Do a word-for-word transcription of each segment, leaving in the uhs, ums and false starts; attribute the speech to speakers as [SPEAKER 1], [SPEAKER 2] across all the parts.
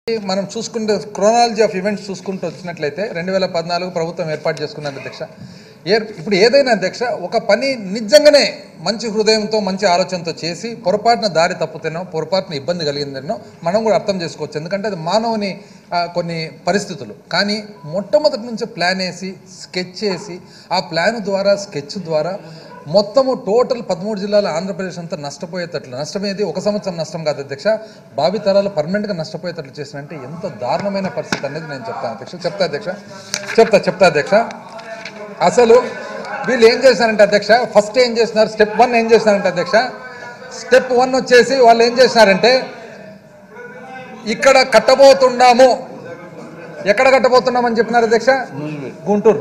[SPEAKER 1] మనం చూసుకుంటే chronology of events చూసుకుంటూ వచ్చినట్లయితే రెండు వేల పద్నాలుగు ప్రభుత్వం ఏర్పాటు చేసుకున్నారు అధ్యక్ష. ఇప్పుడు ఏదైనా అధ్యక్ష ఒక పని నిజంగానే మంచి హృదయంతో మంచి ఆలోచనతో చేసి పొరపాటున దారి తప్పుతేనో పొరపాటున ఇబ్బంది కలిగిందనో మనం కూడా అర్థం చేసుకోవచ్చు. ఎందుకంటే అది మానవుని కొన్ని పరిస్థితులు. కానీ మొట్టమొదటి నుంచి ప్లాన్ వేసి స్కెచ్ చేసి ఆ ప్లాన్ ద్వారా స్కెచ్ ద్వారా మొత్తము టోటల్ పదమూడు జిల్లాల ఆంధ్రప్రదేశ్ అంతా నష్టపోయేటట్లు నష్టమేది ఒక సంవత్సరం నష్టం కాదు అధ్యక్ష, భావితరాలు పర్మనెంట్గా నష్టపోయేటట్లు చేసినంటే ఎంత దారుణమైన పరిస్థితి అనేది నేను చెప్తాను అధ్యక్ష. చెప్తా అధ్యక్ష చెప్తా చెప్తా అధ్యక్ష అసలు వీళ్ళు ఏం చేశారంటే అధ్యక్ష, ఫస్ట్ ఏం చేసినారు, స్టెప్ వన్ ఏం చేసినారంటే అధ్యక్ష, స్టెప్ వన్ వచ్చేసి వాళ్ళు ఏం చేసినారంటే ఇక్కడ కట్టబోతున్నాము, ఎక్కడ కట్టబోతున్నామని చెప్పినారు అధ్యక్ష, గుంటూరు.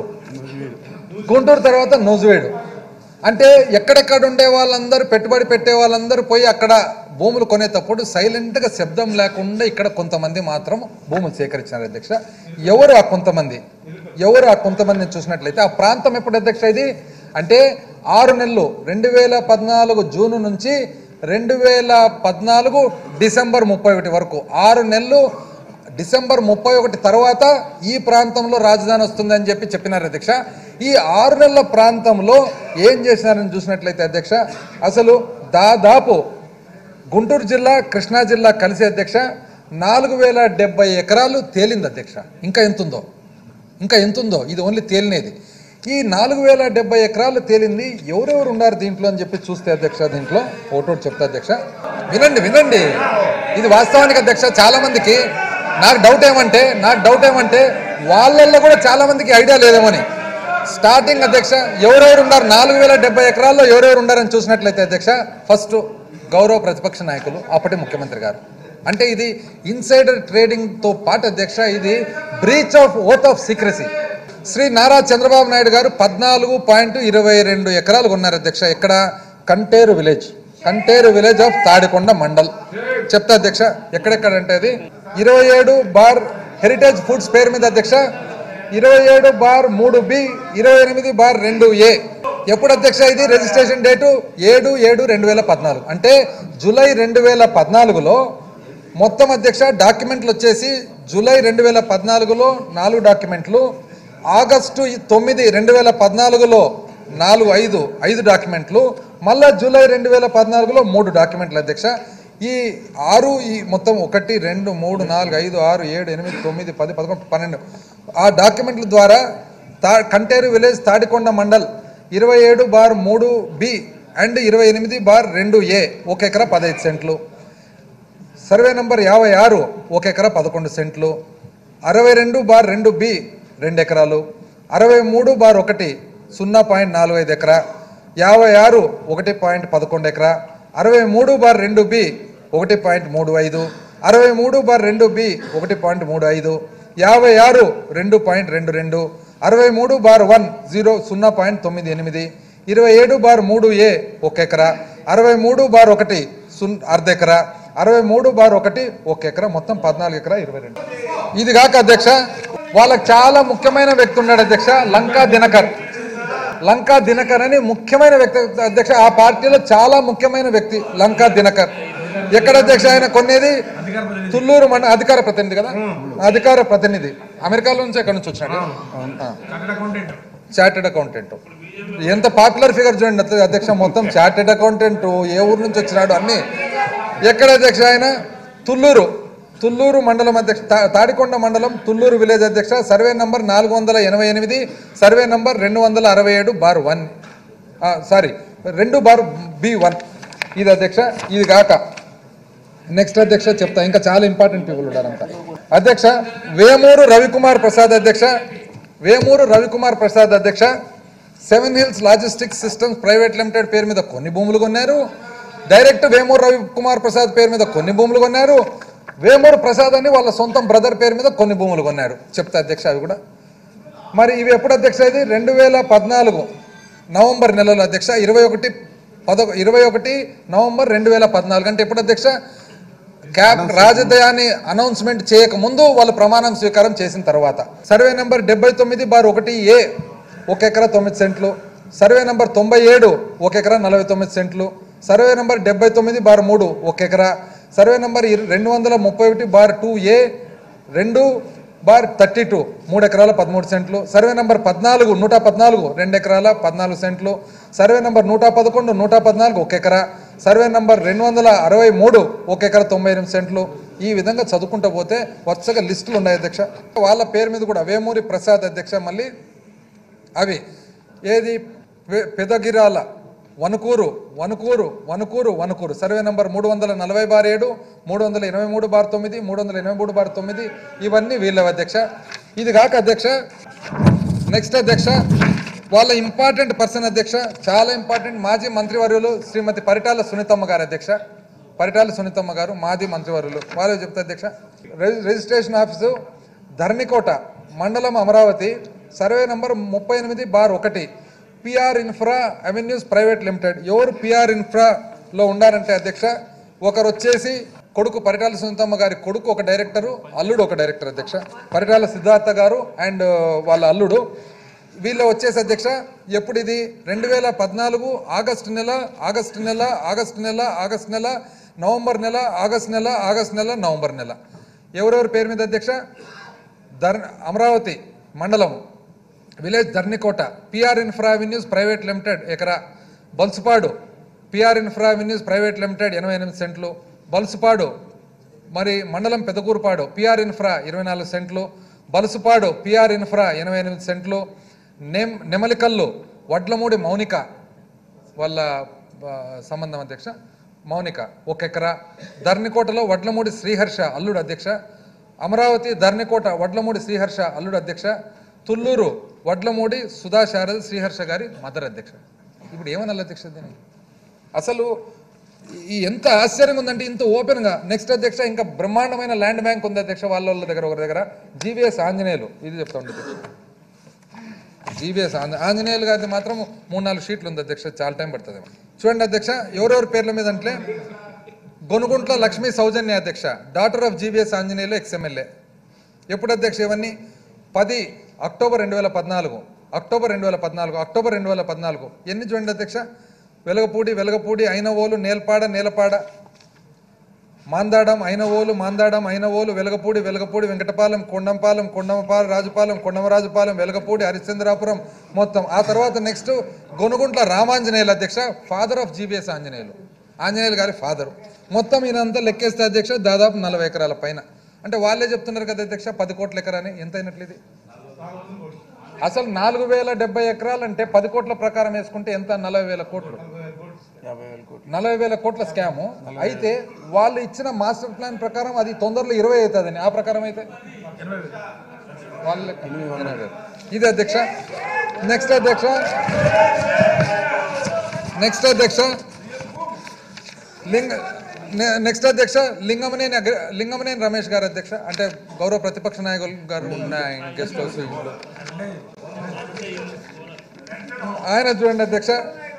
[SPEAKER 1] గుంటూరు తర్వాత నూజివేడు. అంటే ఎక్కడెక్కడ ఉండే వాళ్ళందరూ పెట్టుబడి పెట్టే వాళ్ళందరూ పోయి అక్కడ భూములు కొనేటప్పుడు సైలెంట్గా శబ్దం లేకుండా ఇక్కడ కొంతమంది మాత్రం భూములు సేకరించినారు అధ్యక్ష. ఎవరు ఆ కొంతమంది ఎవరు ఆ కొంతమందిని చూసినట్లయితే ఆ ప్రాంతం ఎప్పుడు అధ్యక్ష ఇది అంటే ఆరు నెలలు రెండు వేల పద్నాలుగు జూన్ నుంచి రెండు వేల పద్నాలుగు డిసెంబర్ ముప్పై ఒకటి వరకు ఆరు నెలలు డిసెంబర్ ముప్పై ఒకటి తర్వాత ఈ ప్రాంతంలో రాజధాని వస్తుందని చెప్పి చెప్పినారు అధ్యక్ష. ఈ ఆరు నెలల ప్రాంతంలో ఏం చేసినారని చూసినట్లయితే అధ్యక్ష అసలు దాదాపు గుంటూరు జిల్లా కృష్ణా జిల్లా కలిసి అధ్యక్ష నాలుగు వేల డెబ్బై ఎకరాలు తేలింది అధ్యక్ష. ఇంకా ఎంతుందో ఇంకా ఎంతుందో ఇది ఓన్లీ తేలినేది. ఈ నాలుగు వేల డెబ్బై ఎకరాలు తేలింది. ఎవరెవరు ఉన్నారు దీంట్లో అని చెప్పి చూస్తే అధ్యక్ష దీంట్లో ఫోటో చెప్తా అధ్యక్ష. వినండి వినండి ఇది వాస్తవానికి అధ్యక్ష చాలా మందికి నాకు డౌట్ ఏమంటే నాకు డౌట్ ఏమంటే వాళ్ళల్లో కూడా చాలా మందికి ఐడియా లేదేమోని. స్టార్టింగ్ అధ్యక్ష ఎవరెవరు ఉన్నారు నాలుగు వేల డెబ్బై ఎకరాల్లో ఎవరెవరు ఉన్నారని చూసినట్లయితే అధ్యక్ష ఫస్ట్ గౌరవ ప్రతిపక్ష నాయకులు అప్పటి ముఖ్యమంత్రి గారు. అంటే ఇది ఇన్సైడర్ ట్రేడింగ్తో పాటు అధ్యక్ష ఇది breach of oath of secrecy. Shri Nara Chandrababu Naidu గారు పద్నాలుగు పాయింట్ ఇరవై రెండు ఎకరాలు కొన్నారు అధ్యక్ష. ఇక్కడ Kanteru village Kanteru village of Tadikonda mandal. చెప్తా అధ్యక్ష ఎక్కడెక్కడంటే అది ఇరవై ఏడు బార్ హెరిటేజ్ ఫుడ్స్ పేరు మీద అధ్యక్ష, ఇరవై ఏడు బార్ మూడు బి, ఇరవై ఎనిమిది బార్ రెండు ఏ. ఎప్పుడు అధ్యక్ష ఇది రిజిస్ట్రేషన్ డేటు ఏడు ఏడు రెండు వేల పద్నాలుగు అంటే జూలై రెండు వేల పద్నాలుగులో మొత్తం అధ్యక్ష డాక్యుమెంట్లు వచ్చేసి జూలై రెండు వేల పద్నాలుగులో నాలుగు డాక్యుమెంట్లు, ఆగస్టు తొమ్మిది రెండు వేల పద్నాలుగులో నాలుగు ఐదు ఐదు డాక్యుమెంట్లు, మళ్ళా జూలై రెండు వేల పద్నాలుగులో మూడు డాక్యుమెంట్లు అధ్యక్ష. ఈ ఆరు ఈ మొత్తం ఒకటి రెండు మూడు నాలుగు ఐదు ఆరు ఏడు ఎనిమిది తొమ్మిది పది పదకొండు పన్నెండు ఆ డాక్యుమెంట్ల ద్వారా తా కంటేరు విలేజ్ తాడికొండ మండల్ ఇరవై ఏడు బార్ మూడు బి అండ్ ఇరవై ఎనిమిది బార్ రెండు ఏ ఒక ఎకరా పదహైదు సెంట్లు, సర్వే నంబర్ యాభై ఆరు ఒక ఎకరా పదకొండు సెంట్లు, అరవై రెండు బార్ రెండు బి రెండు ఎకరాలు, అరవై మూడు బార్ ఒకటి సున్నా పాయింట్ నాలుగు ఐదు ఎకరా, యాభై ఆరు ఒకటి పాయింట్ పదకొండు ఎకరా, అరవై మూడు బార్ రెండు బి ఒకటి పాయింట్ మూడు ఐదు, అరవై మూడు బార్ రెండు బి ఒకటి పాయింట్ మూడు ఐదు, యాభై ఆరు రెండు పాయింట్ రెండు రెండు, అరవై మూడు బార్ వన్ జీరో సున్నా పాయింట్ తొమ్మిది ఎనిమిది, ఇరవై ఏడు బార్ మూడు ఏ ఒక ఎకరా, అరవై మూడు బార్ ఒకటి సున్ అర్ధ ఎకరా, అరవై మూడు బార్ ఒకటి ఒక ఎకరా, మొత్తం పద్నాలుగు ఎకరా ఇరవై రెండు. ఇది కాక అధ్యక్ష వాళ్ళకి చాలా ముఖ్యమైన వ్యక్తి ఉన్నాడు అధ్యక్ష, లంకా దినకర్. లంకా దినకర్ అని ముఖ్యమైన వ్యక్తి అధ్యక్ష, ఆ పార్టీలో చాలా ముఖ్యమైన వ్యక్తి లంకా దినకర్. ఎక్కడ అధ్యక్ష ఆయన కొనేది తుళ్ళూరు మండల అధికార ప్రతినిధి కదా, అధికార ప్రతినిధి అమెరికాలో నుంచి ఎక్కడి నుంచి వచ్చినాడు, చార్టెడ్ అకౌంటెంట్. ఎంత పాపులర్ ఫిగర్ చూడండి అధ్యక్ష, మొత్తం చార్టెడ్ అకౌంటెంట్, ఏ ఊరు నుంచి వచ్చినాడు అన్ని. ఎక్కడ అధ్యక్ష ఆయన తుళ్ళూరు తుళ్ళూరు మండలం అధ్యక్ష, తాడికొండ మండలం తుళ్ళూరు విలేజ్ అధ్యక్ష, సర్వే నంబర్ నాలుగు వందల ఎనభై ఎనిమిది, సర్వే నంబర్ రెండు వందల అరవై ఏడు బార్ వన్ సారీ రెండు బార్ బి వన్. ఇది అధ్యక్ష. ఇది కాక నెక్స్ట్ అధ్యక్ష చెప్తా, ఇంకా చాలా ఇంపార్టెంట్ పీపుల్ ఉన్నారంట అధ్యక్ష. వేమూరు రవికుమార్ ప్రసాద్ అధ్యక్ష, వేమూరు రవికుమార్ ప్రసాద్ అధ్యక్ష Seven Hills Logistics Systems Private Limited పేరు మీద కొన్ని భూములు కొన్నారు, డైరెక్ట్ వేమూరు రవికుమార్ ప్రసాద్ పేరు మీద కొన్ని భూములు కొన్నారు, వేమూరు ప్రసాద్ అని వాళ్ళ సొంతం బ్రదర్ పేరు మీద కొన్ని భూములు కొన్నాడు. చెప్తా అధ్యక్ష అవి కూడా. మరి ఇవి ఎప్పుడు అధ్యక్ష ఇది రెండు వేల పద్నాలుగు నవంబర్ నెలలో అధ్యక్ష, ఇరవై ఒకటి పద ఇరవై ఒకటి నవంబర్ రెండు వేల పద్నాలుగు అంటే ఎప్పుడు అధ్యక్ష క్యాబ్ రాజధాని అనౌన్స్మెంట్ చేయకముందు వాళ్ళు ప్రమాణం స్వీకారం చేసిన తర్వాత. సర్వే నెంబర్ డెబ్బై తొమ్మిది బార్ ఒకటి ఏ ఒక ఎకరా తొమ్మిది సెంట్లు, సర్వే నెంబర్ తొంభై ఏడు ఒక ఎకరా నలభై తొమ్మిది సెంట్లు, సర్వే నెంబర్ డెబ్బై తొమ్మిది బార్ మూడు ఒక ఎకరా, సర్వే నంబర్ రెండు వందల ముప్పై ఒకటి బార్ టూ ఏ రెండు బార్ థర్టీ టూ మూడు ఎకరాల పదమూడు సెంట్లు, సర్వే నెంబర్ పద్నాలుగు నూట పద్నాలుగు రెండు ఎకరాల పద్నాలుగు సెంట్లు, సర్వే నెంబర్ నూట పదకొండు నూట పద్నాలుగు ఒక ఎకరా, సర్వే నెంబర్ రెండు వందల అరవై మూడు ఒక ఎకరా తొంభై ఎనిమిది సెంట్లు. ఈ విధంగా చదువుకుంటూ పోతే వరుసగా లిస్టులు ఉన్నాయి అధ్యక్ష. వాళ్ళ పేరు మీద కూడా వేమూరి ప్రసాద్ అధ్యక్ష. మళ్ళీ అవి ఏది పెదగిరాల వనుకూరు వనుకూరు వనుకూరు వనుకూరు సర్వే నెంబర్ మూడు వందల నలభై బార్ ఏడు మూడు వందల ఎనభై మూడు బార్ తొమ్మిది మూడు వందల ఎనభై మూడు బార్ తొమ్మిది ఇవన్నీ వీళ్ళవి అధ్యక్ష. ఇది కాక అధ్యక్ష నెక్స్ట్ అధ్యక్ష వాళ్ళ ఇంపార్టెంట్ పర్సన్ అధ్యక్ష, చాలా ఇంపార్టెంట్ మాజీ మంత్రివర్యులు శ్రీమతి పరిటాల సునీతమ్మ గారు అధ్యక్ష. పరిటాల సునీతమ్మ గారు మాజీ మంత్రివర్యులు వాళ్ళు చెప్తే అధ్యక్ష రిజిస్ట్రేషన్ ఆఫీసు ధర్నికోట మండలం అమరావతి సర్వే నంబర్ ముప్పై ఎనిమిది బార్ ఒకటి PR Infra Avenues Private Limited. ఎవరు పిఆర్ ఇన్ఫ్రాలో ఉండారంటే అధ్యక్ష ఒకరు వచ్చేసి కొడుకు పరిటాల సునీతమ్మ గారి కొడుకు ఒక డైరెక్టరు, అల్లుడు ఒక డైరెక్టర్ అధ్యక్ష, పరిటాల సిద్ధార్థ గారు అండ్ వాళ్ళ అల్లుడు. వీళ్ళు వచ్చేసి అధ్యక్ష ఎప్పుడు ఇది రెండు వేల పద్నాలుగు ఆగస్టు నెల ఆగస్టు నెల ఆగస్టు నెల ఆగస్టు నెల నవంబర్ నెల ఆగస్టు నెల ఆగస్టు నెల నవంబర్ నెల ఎవరెవరి పేరు మీద అధ్యక్ష ధర్ అమరావతి మండలం village Dharanikota PR Infra Avenues Private Limited ఎకరా, Balusupadu PR Infra Avenues Private Limited ఎనభై ఎనిమిది సెంట్లు, బల్సుపాడు మరి మండలం పెదకూరుపాడు పిఆర్ ఇన్ఫ్రా ఇరవై నాలుగు సెంట్లు, బలుసుపాడు పిఆర్ ఇన్ఫ్రా ఎనభై ఎనిమిది సెంట్లు, నెమ్ నెమలికల్లు వడ్లమూడి మౌనిక వాళ్ళ సంబంధం అధ్యక్ష మౌనిక ఒక ఎకరా, ధర్నికోటలో వడ్లమూడి శ్రీహర్ష అల్లుడు అధ్యక్ష, అమరావతి ధర్నికోట వడ్లమూడి శ్రీహర్ష అల్లుడు అధ్యక్ష, తుళ్ళూరు వడ్లమూడి సుధా శారద శ్రీహర్ష గారి మదర్ అధ్యక్ష. ఇప్పుడు ఏమనాలి అధ్యక్ష దీనికి? అసలు ఈ ఎంత ఆశ్చర్యంగా ఉందంటే ఇంత ఓపెన్గా. నెక్స్ట్ అధ్యక్ష ఇంకా బ్రహ్మాండమైన ల్యాండ్ బ్యాంక్ ఉంది అధ్యక్ష వాళ్ళ వాళ్ళ దగ్గర ఒకరి దగ్గర జీవీఎస్ ఆంజనేయులు ఇది చెప్తా ఉంది అధ్యక్ష. జీవీఎస్ ఆంజనేయులు గారిది మాత్రం మూడు నాలుగు షీట్లు ఉంది అధ్యక్ష, చాలా టైం పడుతుంది. చూడండి అధ్యక్ష ఎవరెవరి పేర్ల మీద అంటే గొనుగుంట్ల లక్ష్మీ సౌజన్య అధ్యక్ష daughter of GVS Anjaneyulu ex MLA. ఎప్పుడు అధ్యక్ష ఇవన్నీ పది అక్టోబర్ రెండు వేల పద్నాలుగు అక్టోబర్ రెండు వేల పద్నాలుగు అక్టోబర్ రెండు వేల పద్నాలుగు ఎన్ని చూడండి అధ్యక్ష వెలగపూడి వెలగపూడి అయినవోలు నేల్పాడ నేలపాడ మాందాడం అయినవోలు మాందాడం అయినవోలు వెలగపూడి వెలగపూడి వెంకటపాలెం కొండంపాలెం కొండమపాలెం రాజుపాలెం కొండమరాజుపాలెం వెలగపూడి హరిశ్చంద్రాపురం మొత్తం. ఆ తర్వాత నెక్స్ట్ గొనుగుంట్ల రామాంజనేయులు అధ్యక్ష father of GBS Anjaneyulu Anjaneyulu గారి ఫాదరు. మొత్తం ఈయనంతా లెక్కేస్తే అధ్యక్ష దాదాపు నలభై ఎకరాల పైన. అంటే వాళ్ళే చెప్తున్నారు కదా అధ్యక్ష పది కోట్ల ఎకరాని. ఎంత అయినట్లు ఇది? అసలు నాలుగు వేల డెబ్బై ఎకరాలు అంటే పది కోట్ల ప్రకారం వేసుకుంటే ఎంత? నలభై వేల కోట్లు నలభై వేల కోట్ల స్కాము. అయితే వాళ్ళు ఇచ్చిన మాస్టర్ ప్లాన్ ప్రకారం అది తొందరలో ఇరవై అవుతుందని ఆ ప్రకారం అయితే వాళ్ళ ఇది అధ్యక్ష. నెక్స్ట్ అధ్యక్ష నెక్స్ట్ అధ్యక్ష లింగ నెక్స్ట్ అధ్యక్ష లింగమనేని లింగమనేని రమేష్ గారు అధ్యక్ష అంటే గౌరవ ప్రతిపక్ష నాయకులు గారు ఉన్న గెస్ట్ హౌస్ ఆయన చూడండి అధ్యక్ష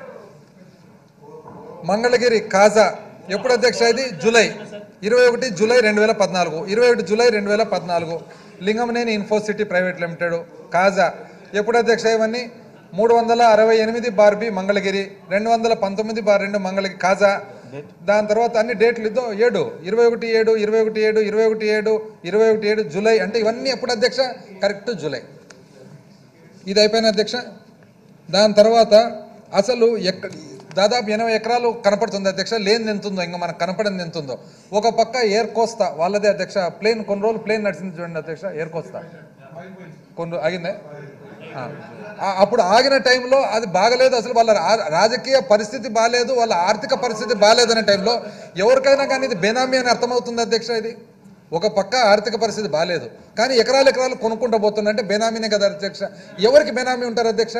[SPEAKER 1] మంగళగిరి కాజా ఎప్పుడు అధ్యక్ష ఇది జూలై ఇరవై ఒకటి జూలై రెండు వేల పద్నాలుగు ఇరవై ఒకటి జూలై రెండు వేల పద్నాలుగు Lingamaneni Infocity Private Limited Kaza ఎప్పుడు అధ్యక్ష ఇవన్నీ మూడు వందల అరవై ఎనిమిది బార్ బి మంగళగిరి రెండు వందల పంతొమ్మిది బార్ రెండు మంగళగిరి కాజా. దాని తర్వాత అన్ని డేట్లు ఇద్దో ఏడు ఇరవై ఒకటి ఏడు ఇరవై ఒకటి ఏడు ఇరవై ఒకటి ఏడు ఇరవై ఒకటి ఏడు జూలై అంటే ఇవన్నీ ఎప్పుడు అధ్యక్ష కరెక్ట్ జూలై. ఇది అయిపోయిన అధ్యక్ష. దాని తర్వాత అసలు ఎక్కడ దాదాపు ఎనభై ఎకరాలు కనపడుతుంది అధ్యక్ష. లేనిది ఎంతుందో ఇంకా మనకు కనపడింది ఎంతుందో. ఒక పక్క ఎయిర్ కోస్తా వాళ్ళదే అధ్యక్ష. ప్లేన్ కొన్ని రోజులు ప్లేన్ నడిచింది చూడండి అధ్యక్ష ఎయిర్ కోస్తా కొన్ని ఆగిందే. అప్పుడు ఆగిన టైంలో అది బాగలేదు, అసలు వాళ్ళ రాజకీయ పరిస్థితి బాగాలేదు, వాళ్ళ ఆర్థిక పరిస్థితి బాగాలేదు అనే టైంలో ఎవరికైనా కానీ ఇది బేనామీ అని అర్థమవుతుంది అధ్యక్ష. ఇది ఒక పక్క ఆర్థిక పరిస్థితి బాగాలేదు కానీ ఎకరాలు ఎకరాలు కొనుక్కుంటూ పోతుందంటే బేనామీనే కదా అధ్యక్ష. ఎవరికి బేనామీ ఉంటారు అధ్యక్ష?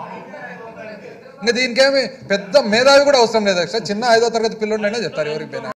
[SPEAKER 1] ఇంకా దీనికేమి పెద్ద మేధావి కూడా అవసరం లేదు అధ్యక్ష. చిన్న ఐదో తరగతి పిల్లోడైనా చెప్తారు ఎవరికి బేనామీ.